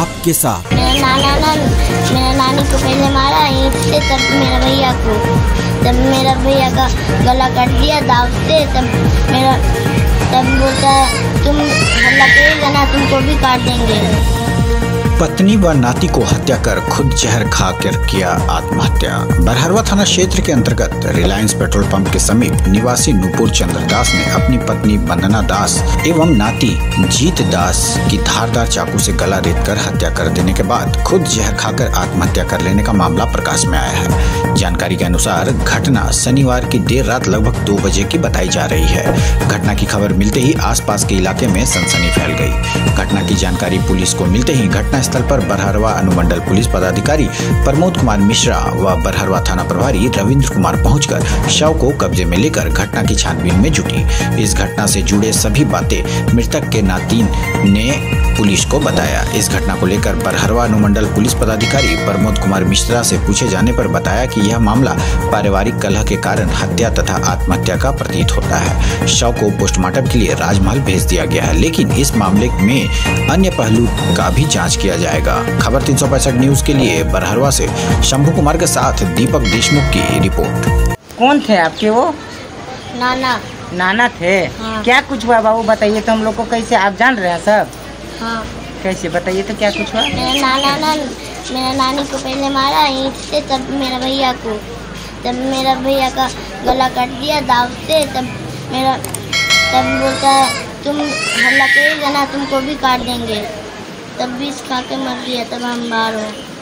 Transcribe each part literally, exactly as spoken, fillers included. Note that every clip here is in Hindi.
आपके साथ। मेरा नाना ना मेरा नानी को पहले मारा ईंट से, तब मेरा भैया को, तब मेरा भैया का गला काट दिया दाव से, तब मेरा तब बोलता है तुम हल्ला करेगा ना तुमको भी काट देंगे। पत्नी व नाती को हत्या कर खुद जहर खाकर किया आत्महत्या। बरहरवा थाना क्षेत्र के अंतर्गत रिलायंस पेट्रोल पंप के समीप निवासी नूपुर चंद्र दास ने अपनी पत्नी वंदना दास एवं नाती जीत दास की धारदार चाकू से गला रेतकर हत्या कर देने के बाद खुद जहर खाकर आत्महत्या कर लेने का मामला प्रकाश में आया है। जानकारी के अनुसार घटना शनिवार की देर रात लगभग दो बजे की बताई जा रही है। घटना की खबर मिलते ही आसपास के इलाके में सनसनी फैल गई। घटना की जानकारी पुलिस को मिलते ही घटना स्थल पर बरहरवा अनुमंडल पुलिस पदाधिकारी प्रमोद कुमार मिश्रा व बरहरवा थाना प्रभारी रविंद्र कुमार पहुंचकर शव को कब्जे में लेकर घटना की छानबीन में जुटी। इस घटना से जुड़े सभी बातें मृतक के नातीन ने पुलिस को बताया। इस घटना को लेकर बरहरवा अनुमंडल पुलिस पदाधिकारी प्रमोद कुमार मिश्रा से पूछे जाने पर बताया कि यह मामला पारिवारिक कलह के कारण हत्या तथा आत्महत्या का प्रतीत होता है। शव को पोस्टमार्टम के लिए राजमहल भेज दिया गया है, लेकिन इस मामले में अन्य पहलू का भी जांच किया जाएगा। खबर तीन सौ पैंसठ न्यूज के लिए बरहरवा से शंभू कुमार के साथ दीपक देशमुख की रिपोर्ट। कौन थे आपके वो? नाना। नाना थे? हाँ। क्या कुछ हुआ बाबू बताइए तो हम लोग को। कैसे आप जान रहे हैं सब? हाँ। कैसे बताइए तो क्या कुछ हुआ? मेरा नाना ना मेरा नानी को पहले मारा ईंट से, तब मेरा भैया को, तब मेरा भैया का गला काट दिया दाव से, तब मेरा तब बोलता है तुम हल्ला करेगा ना तुमको भी काट देंगे। तब विष खा के मर गया। तब हम बाहर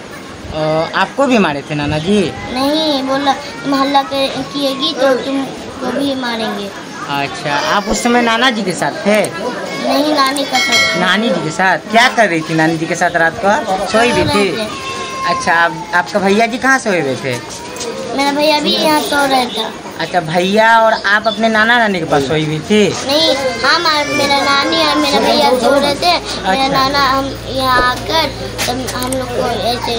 हो। आपको भी मारे थे नाना जी? नहीं, बोला तुम हल्ला किएगी तो तुमको भी मारेंगे। अच्छा, आप उस समय नाना जी के साथ थे? नहीं, नानी का साथ। नानी जी के साथ? क्या कर रही थी नानी जी के साथ रात को? सोई भी थी? अच्छा, आप, आपका भैया जी कहाँ सोए हुए थे? मेरा भैया भी यहाँ सो रहा था। अच्छा, भैया और आप अपने नाना नानी के पास सोई हुई थी? नहीं, हम मेरा नानी और मेरा भैया सो रहे थे। अच्छा। मेरा नाना हम यहाँ आकर तब हम लोग को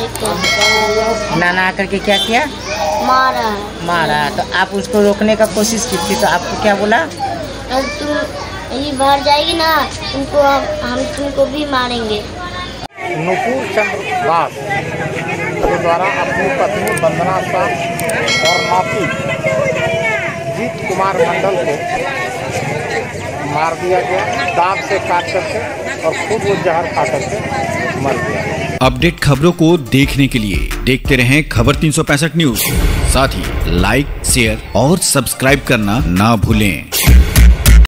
ऐसे नाना आकर के क्या किया? मारा। मारा? तो आप उसको रोकने का कोशिश की थी, तो आपको क्या बोला? तुम ये बाहर जाएगी ना तुमको हम तुमको भी मारेंगे। नूपुर चंद्र दास के द्वारा अपनी पत्नी वंदना दास और नाती जीत कुमार मंडल को मार दिया गया, दांत से काट करके, और खुद वो जहर खा करके मर गया। अपडेट खबरों को देखने के लिए देखते रहें खबर तीन सौ पैंसठ न्यूज। साथ ही लाइक, शेयर और सब्सक्राइब करना ना भूलें।